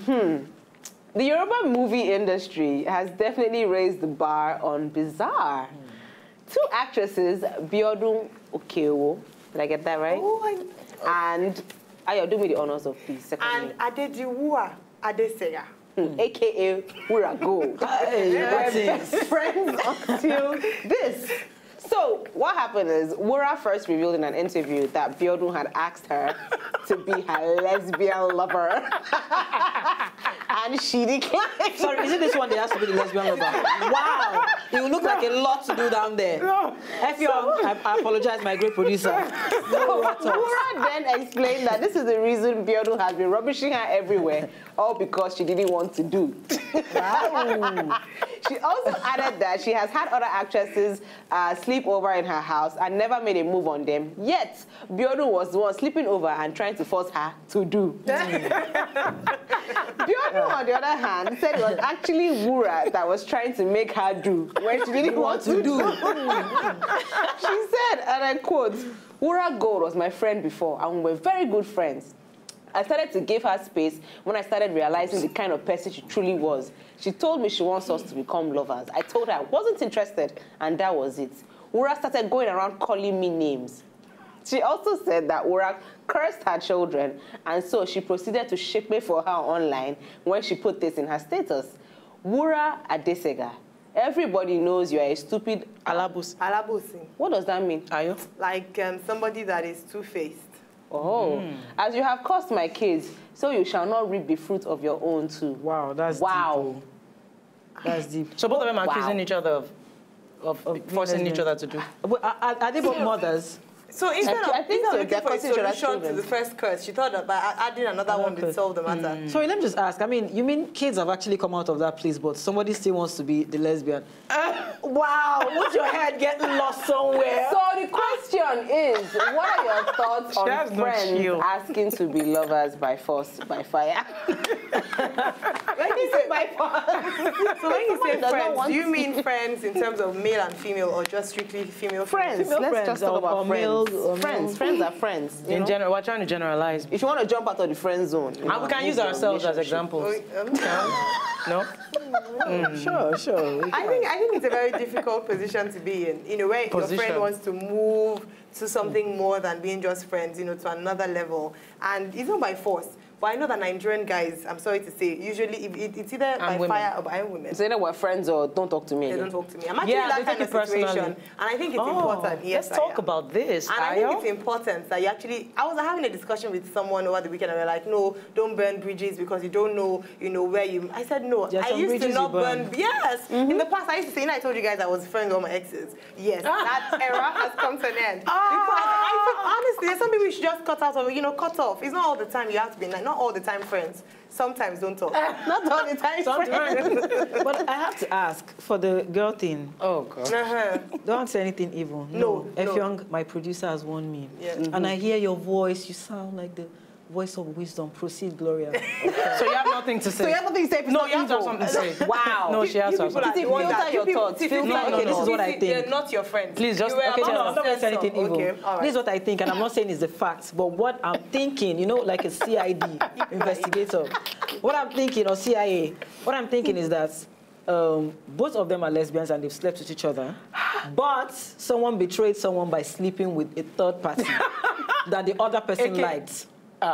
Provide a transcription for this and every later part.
The Yoruba movie industry has definitely raised the bar on bizarre. Two actresses, Biodun did I get that right? Oh, and Ayo, do me the honors of please. And Wura AKA Wura Gold. We're best friends until this. So what happened is Wura first revealed in an interview that Biodun had asked her to be her lesbian lover. And she declined. Sorry, is it this one they asked to be the lesbian lover? Wow! It would look like a lot to do down there. No. I apologize, my great producer. Wura then explained that this is the reason Biodun has been rubbishing her everywhere, all because she didn't want to do. Wow. She also added that she has had other actresses sleep over in her house and never made a move on them. Yet, Biodun was the one sleeping over and trying to force her to do. Biodun, on the other hand, said it was actually Wura that was trying to make her do when she didn't want to do. She said, and I quote, "Wura Gold was my friend before, and we were very good friends. I started to give her space when I started realizing the kind of person she truly was. She told me she wants us to become lovers. I told her I wasn't interested, and that was it. Wura started going around calling me names. She also said that Wura cursed her children, and so she proceeded to ship me for her online when she put this in her status. Wura Adesega. Everybody knows you are a stupid Alabus. Alabusi. What does that mean? Are you? Like somebody that is two-faced. Oh, as you have cursed my kids, so you shall not reap the fruit of your own too. Wow, that's deep. That's deep. So both of them are accusing each other of forcing each other to do. Are they both mothers? So instead of looking for a solution to the first curse, she thought that by adding another one would solve the matter. So let me just ask, I mean, you mean kids have actually come out of that place, but somebody still wants to be the lesbian? Wow, would your head get lost somewhere? So the question is, what are your thoughts on friends asking to be lovers by force, by fire? When you say by force. So when you say friends, do you mean friends in terms of male and female, or just strictly female friends? Let's just talk about friends. Friends are friends. In general, we're trying to generalize. If you want to jump out of the friend zone, and we can use ourselves as examples. No? Sure. I think it's a very difficult position to be in. You know, where your friend wants to move to something more than being just friends, you know, to another level. And it's not by force. But I know that Nigerian guys, I'm sorry to say, usually it's either by fire or by women. So either we're friends or don't talk to me. They don't talk to me. I'm actually in that kind of situation. And I think it's important. Yes, let's talk about this. And I think it's important that you actually, I was having a discussion with someone over the weekend and we were like, no, don't burn bridges because you don't know, where you, I said, no, I used to not burn. Yes. In the past, I used to say, I told you guys I was friends with all my exes. Yes, that era has come to an end. Because I think, honestly, there's some people you should just cut out of, cut off. It's not all the time you have to be like, not all the time friends. Sometimes don't talk. Not all the time friends. But I have to ask, for the girl thing. Oh, God. Don't say anything evil. No. Effiong, my producer, has warned me. Yeah. And I hear your voice. You sound like the voice of wisdom. Proceed, Gloria. Okay. So you have nothing to say? So you have nothing to say? No, you have to have something to say. Wow. No, she has to have something. Filter your thoughts. Okay, this is what I think. They're not your friends. Please, just, okay, I'm not going to say anything evil. Okay, all right. This is what I think, and I'm not saying it's the facts, but what I'm thinking, like a CID investigator. What I'm thinking, or CIA, what I'm thinking is that both of them are lesbians and they've slept with each other, but someone betrayed someone by sleeping with a third party that the other person liked.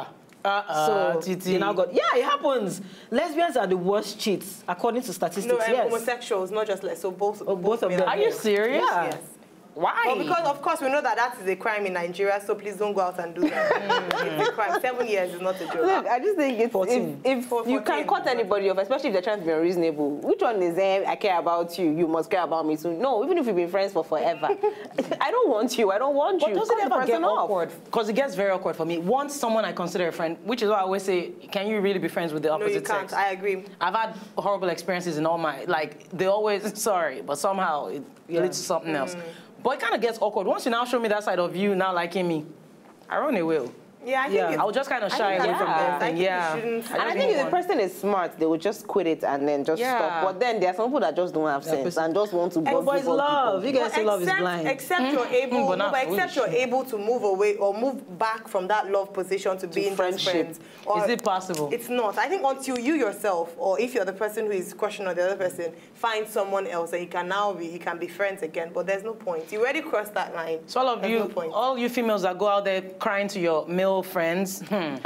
So Titi. they now got, it happens. Lesbians are the worst cheats, according to statistics. No, and yes. Homosexuals, not just like, so both of them. Are you serious? Yeah. Yes. Why? Well, because, of course, we know that is a crime in Nigeria, so please don't go out and do that. It's a crime. 7 years is not a joke. Look, I just think it's, if you can cut anybody off, especially if they're trying to be unreasonable, which one is I care about you, you must care about me too? No, even if we've been friends for forever. I don't want you, I don't want you. But doesn't it ever get awkward? Because it gets very awkward for me. Once someone I consider a friend, which is why I always say, can you really be friends with the opposite sex? No, you can't. I agree. I've had horrible experiences in all my, they always, sorry, but somehow it leads to something else. But it kind of gets awkward. Once you now show me that side of you now liking me, I run away. Yeah, I think I'll just kind of shy away from everything. And I think if the person is smart, they will just quit it and then just stop. But then there are some people that just don't have sense and just want to bug boys love. You guys say love is blind. Except you're able to move away or move back from that love position to being friendship. Is it possible? It's not. I think until you yourself, or if you're the person who is questioning the other person, find someone else and you can be friends again. But there's no point. You already crossed that line. So all you females that go out there crying to your male friends. Let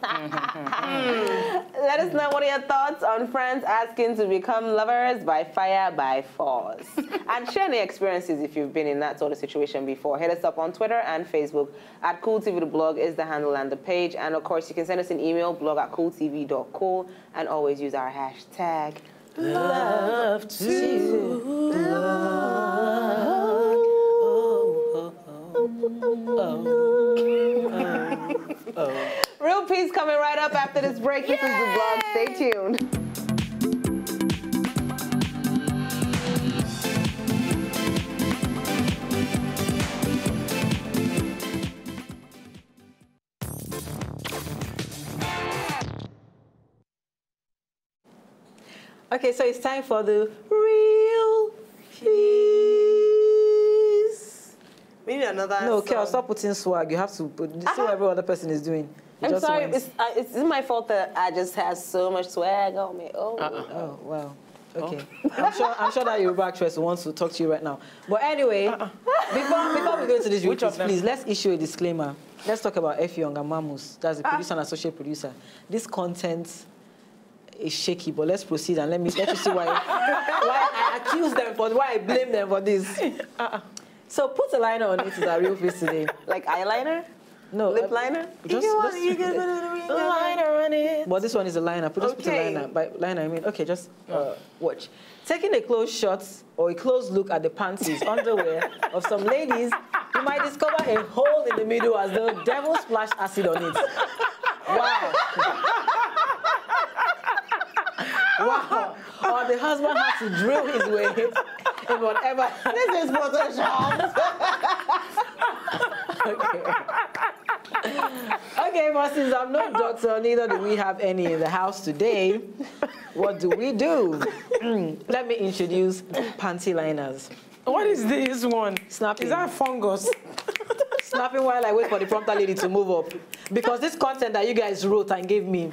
us know what are your thoughts on friends asking to become lovers by fire, by force. And share any experiences if you've been in that sort of situation before. Hit us up on Twitter and Facebook at CoolTV. The blog is the handle and the page. And of course, you can send us an email, blog@cooltv.cool, and always use our hashtag love to Real Peace coming right up after this break. This is the blog. Stay tuned. Okay, so it's time for the Real Peace. We need another No, song. Kel, stop putting swag. You have to put see what every other person is doing. I'm sorry, it's my fault that I just have so much swag on me. Oh, wow. Okay. I'm sure that Yoruba actress wants to talk to you right now. But anyway, before we go into this, please, let's issue a disclaimer. Let's talk about F. Young and Mamus. That's the producer and associate producer. This content is shaky, but let's proceed and let you see why I accuse them why I blame them for this. So put a liner on it to the Real Face today. like eyeliner? No. Lip liner? You can put a liner on it. But this one is a liner. Just put a liner. By liner, I mean, okay, just watch. Taking a close shot or a close look at the panties, underwear of some ladies, you might discover a hole in the middle as though the devil splashed acid on it. Wow. Wow. Or the husband has to drill his way in whatever. This is Photoshop. Okay, but since I'm no doctor, neither do we have any in the house today, what do? Let me introduce panty liners. What is this one? Snapping. Is that fungus? Snapping while I wait for the prompter lady to move up. Because this content that you guys wrote and gave me.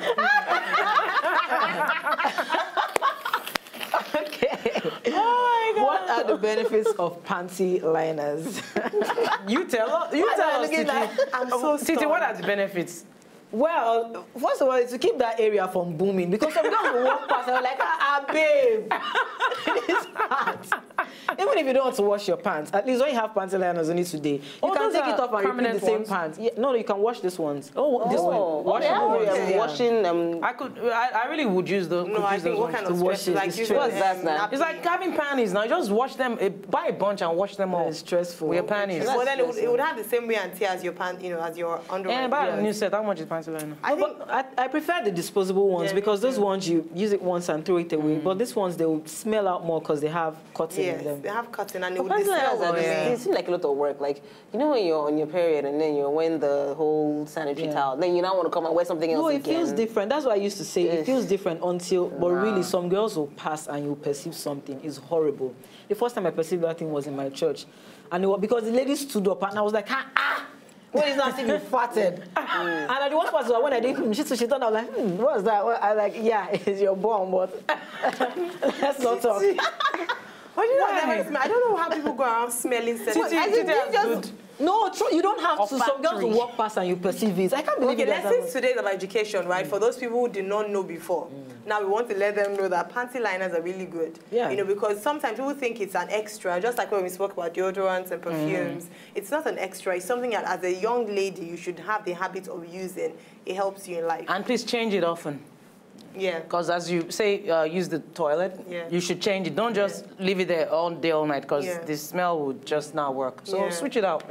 Okay. Oh my God. What are the benefits of panty liners? You tell us, Titi. I'm so Titi, what are the benefits? Well, first of all, it's to keep that area from booming. Because some girls will walk past and are like, babe, this pants. Even if you don't want to wash your pants, at least when you have panty liners on it today, you can take it off and repeat the same pants. Yeah, no, you can wash this ones. This one. Washing I really would use those. No, I think what kind of wash it? Like It's what's that now? It's like having panties now. Just wash them, buy a bunch and wash them all. It's stressful. With your panties. Well, then it would have the same wear and tear as your pants, as your underwear. And buy a new set. How much is panty liner? I prefer the disposable ones because those ones you use it once and throw it away. But these ones they will smell out more because they have cotton in them. They have cotton and it would It seems like a lot of work. Like, you know when you're on your period and then you're wearing the whole sanitary towel, then you now want to come and wear something else No, it again. feels different. That's what I used to say. It feels different until, but really some girls will pass and you'll perceive something. It's horrible. The first time I perceived that thing was in my church. And it was because the lady stood up and I was like, when it's not as if you farted. And the worst part was when I did she thought, I was like, what's that? Well, I was like, yeah, it's your bum, but let's not talk. Why do you I don't know how people go around smelling sensitive. No, true. You don't have to. Some girls will walk past and you perceive it. I can't believe it. Lessons today about education, right? For those people who did not know before. Now we want to let them know that panty liners are really good. Yeah. Because sometimes people think it's an extra, just like when we spoke about deodorants and perfumes. It's not an extra. It's something that as a young lady you should have the habit of using. It helps you in life. And please change it often. Yeah. Because as you say, use the toilet, you should change it. Don't just leave it there all day, all night, because the smell would just not work. So switch it out.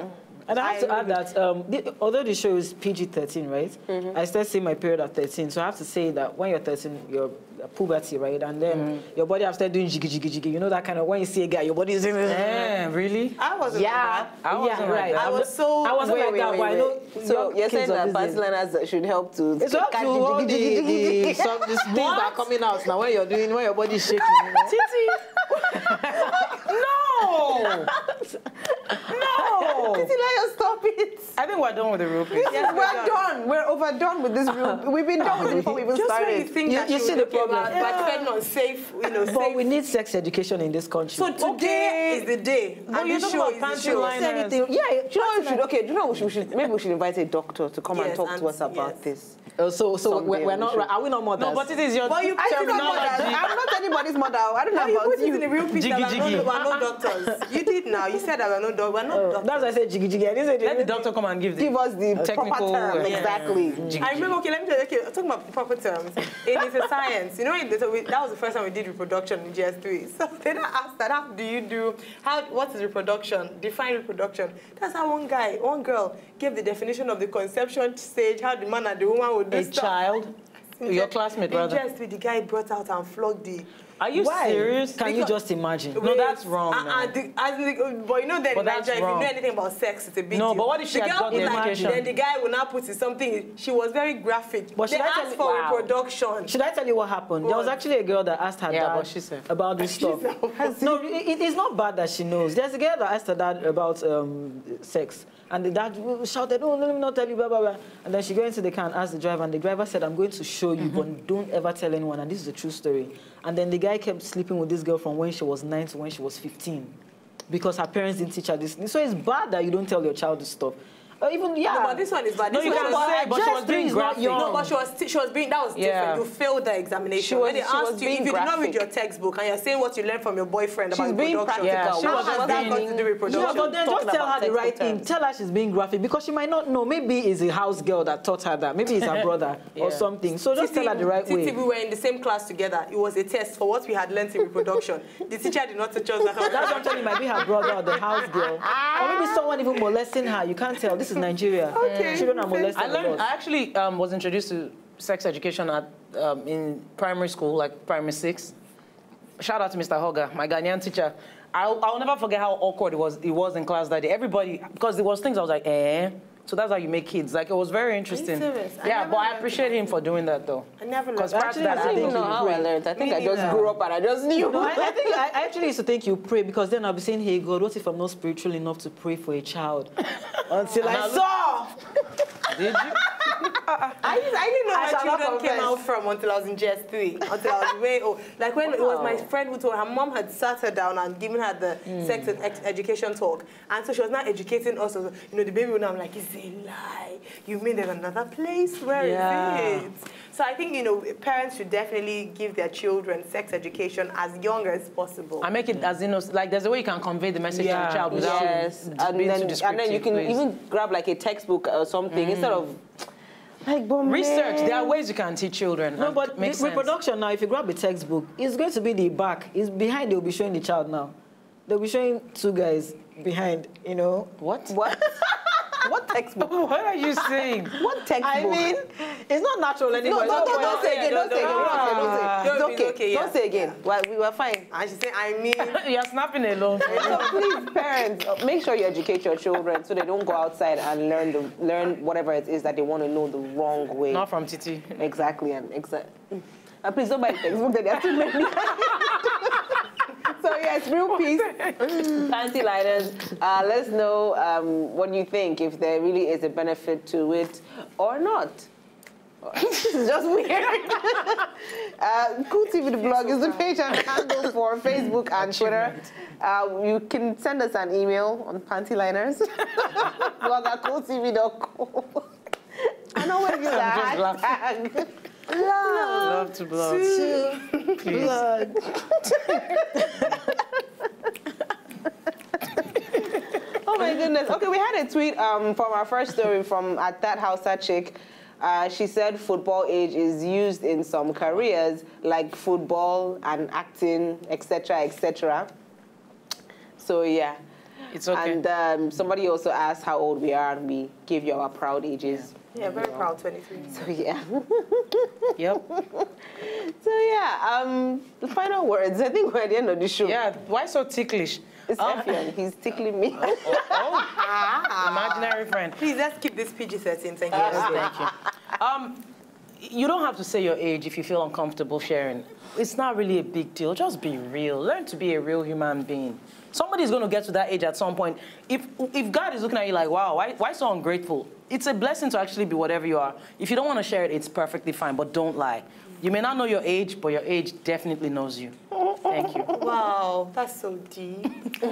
And I have to add that although the show is PG-13, right? I still see my period at 13. So I have to say that when you're 13, you're puberty, right? And then your body has started doing jiggy, jiggy, jiggy. You know that kind of, when you see a guy, your body is... really? I wasn't like that. I wasn't like that. I was so... I wasn't like that, but I know... So you're saying that panty liners should help to... It's up to all the things that are coming out now when your body is shaking. You know? Titi! No! No! Titi, stop it. I think we're done with the real piece. Yes, we're done. We're overdone with this real... We've been done with it before we even started. Just when you think You see the problem. But depending on safe, But we need sex education in this country. So today is the day. But you talk about panty liners. Yeah, do you know maybe we should invite a doctor to come and talk to us about this. So we're not... Are we not mothers? No, but it is your terminology. I'm not anybody's mother. I don't know about put you. it in the real piece that we're no doctors. You did now. You said that we're no doctors. We're not doctors. That's why I said jiggy jiggy. I didn't say let the doctor come and give us the technical proper term. Exactly. I remember, let me tell you, talking about proper terms. It's a science. You know, that was the first time we did reproduction in GS3. So then I asked that, what is reproduction? Define reproduction. That's how one girl gave the definition of the conception stage, how the man and the woman would do a child? Your classmate, brother? In GS3, the guy brought out and flogged the... Are you serious? Can you just imagine? No, that's wrong. But you know that in Nigeria, if you know anything about sex, it's a big deal. No, but what if she had got the education? Then the guy will now put it something. She was very graphic. But they asked for reproduction. Should I tell you what happened? There was actually a girl that asked her dad about this stuff. No, it is not bad that she knows. There's a girl that asked her dad about sex. And the dad shouted, oh, let me not tell you, blah, blah, blah. And then she got into the car and asked the driver, and the driver said, I'm going to show you, but don't ever tell anyone. And this is a true story. And then the guy kept sleeping with this girl from when she was 9 to when she was 15. Because her parents didn't teach her this. So it's bad that you don't tell your child this stuff. Even, No, but this one is bad. No, you can't say, but she was being graphic. No, but she was being, that was different. You failed the examination. When they asked you, if you did not read your textbook and you're saying what you learned from your boyfriend about reproduction. Yeah, she was got to do reproduction. Yeah, but then just tell her the right thing. Tell her she's being graphic because she might not know. Maybe it's a house girl that taught her that. Maybe it's her brother or something. So just tell her the right way. Titi, we were in the same class together. It was a test for what we had learned in reproduction. The teacher did not teach us that. That's actually might be her brother or the house girl. Or maybe someone even molesting her. You can't tell. This is Nigeria. Okay. Children are molested. I actually was introduced to sex education at in primary school, like primary 6. Shout out to Mr. Hoga, my Ghanaian teacher. I'll never forget how awkward it was in class that day. Everybody, because there was things I was like, So that's how you make kids. Like, it was very interesting. Are you serious? Yeah, but I appreciate him for doing that, though. I never learned. Because actually, I didn't know how I learned. I think I just grew up and I just knew. No, I actually used to think you pray because then I'll be saying, hey, God, what if I'm not spiritual enough to pray for a child? Until I saw. Did you? I didn't know where children came out from until I was in GS3. Until I was way old. Like when it was my friend who told her mom had sat her down and given her the sex and education talk. And so she was not educating us. You know, the baby would now, I'm like, it's a lie. You mean there's another place? Where is it? So I think, you know, parents should definitely give their children sex education as young as possible. I make it as innocent. Like, there's a way you can convey the message to the child without being too descriptive. And then you can even grab like a textbook or something instead of like research. There are ways you can teach children. No, but reproduction now, if you grab a textbook, it's going to be the back. It's behind. They'll be showing the child now. They'll be showing two guys behind. You know what? What? What textbook? What are you saying? What textbook? I mean, it's not natural anymore. No, don't say again. Don't say again. It's okay. Don't say again. Well, we were fine. And she said, I mean. You're snapping alone. So please, parents, make sure you educate your children so they don't go outside and learn whatever it is that they want to know the wrong way. Not from Titi. Exactly. And please don't buy the textbook that they have too many. So yes, real peace. Panty liners. Let us know what you think, if there really is a benefit to it or not. This is just weird. Cool TV the blog is the page and handle for Facebook and Twitter. You can send us an email on pantyliners. Blog at cooltv.com. I know where you are. Love to blog. Blood. Oh my goodness. Okay, we had a tweet from our first story from at that Hausa chick. She said football age is used in some careers like football and acting, etc., etc. So yeah, It's okay. And somebody also asked how old we are, and we gave you our proud ages. Yeah, very proud, 23. So yeah. Yep. So yeah, the final words. I think we're at the end of the show. Yeah, why so ticklish? It's Effion. He's tickling me. Imaginary friend. Please, let's keep this PG-13. Thank you. Yes, thank you. You don't have to say your age if you feel uncomfortable sharing. It's not really a big deal. Just be real. Learn to be a real human being. Somebody's going to get to that age at some point. If God is looking at you like, wow, why so ungrateful? It's a blessing to actually be whatever you are. If you don't want to share it, it's perfectly fine, but don't lie. You may not know your age, but your age definitely knows you. Thank you. Wow, that's so deep.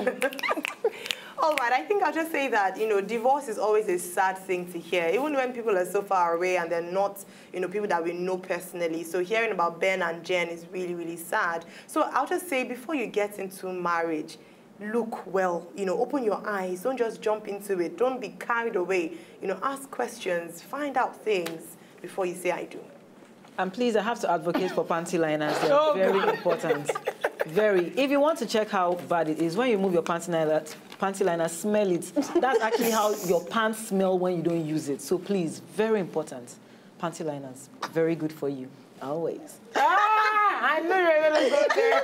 All right, I think I'll just say that, divorce is always a sad thing to hear, even when people are so far away and they're not, people that we know personally. So hearing about Ben and Jen is really, really sad. So I'll just say, before you get into marriage, look well, open your eyes. Don't just jump into it. Don't be carried away. Ask questions, find out things before you say I do. And please, I have to advocate for panty liners. They're very important. Very. If you want to check how bad it is, when you move your panty liner, smell it. That's actually how your pants smell when you don't use it. So please, very important. Panty liners, very good for you, always. I know you're going to go there.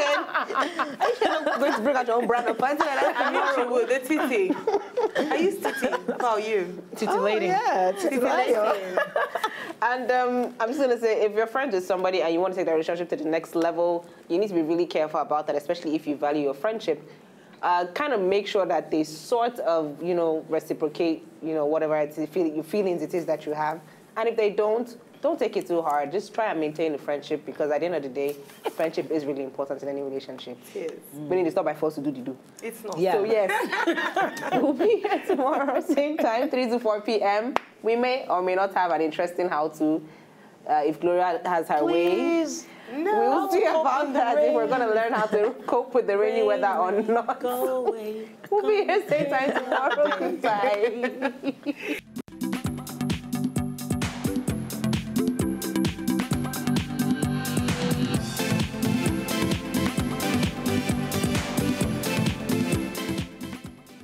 I'm going to bring out your own brand of panty liner. I knew you would. The Titi. I use Titi. How about you? Titi lady. Yeah, Titi lady. And I'm just going to say, if you're friends with somebody and you want to take that relationship to the next level, you need to be really careful about that, especially if you value your friendship. Kind of make sure that they sort of, reciprocate, whatever it is, your feelings it is that you have. And if they don't take it too hard. Just try and maintain the friendship, because at the end of the day, friendship is really important in any relationship. It is. We need to stop by force to do the do. It's not. Yeah. So yes, we'll be here tomorrow, same time, 3 to 4 p.m. We may or may not have an interesting how-to. If Gloria has her way. No. We will see about that, if we're going to learn how to cope with the rainy weather or not. Go away. We'll be here same time tomorrow. Goodbye.